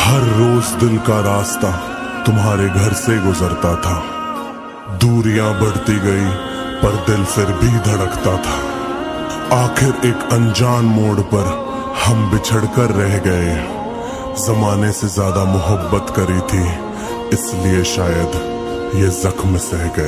हर रोज दिल का रास्ता तुम्हारे घर से गुजरता था। दूरियां बढ़ती गई पर दिल फिर भी धड़कता था। आखिर एक अनजान मोड़ पर हम बिछड़कर रह गए। जमाने से ज्यादा मोहब्बत करी थी, इसलिए शायद ये जख्म सह गए।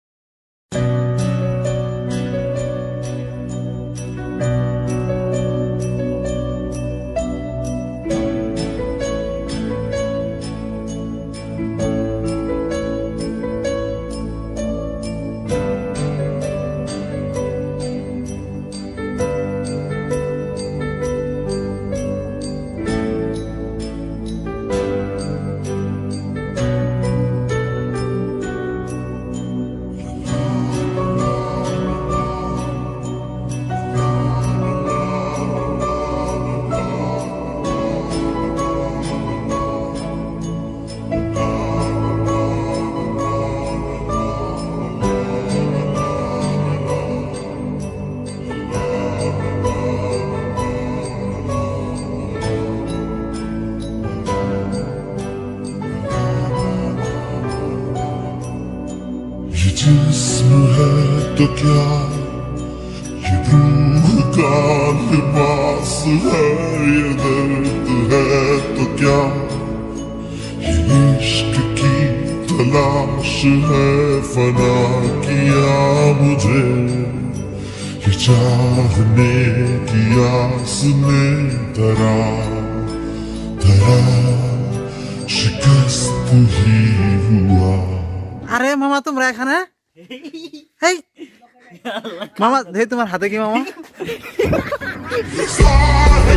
ये जिस्म है तो क्या, ये रूह का लिबास है, ये दर्द है तो क्या, ये इश्क की तलाश है, फना किया मुझे ये चाहने की आस ने धरा शिकस्त ही हुआ। अरे मामा तुम এখানে? হেই মামা, তোমার হাতে কি মামা?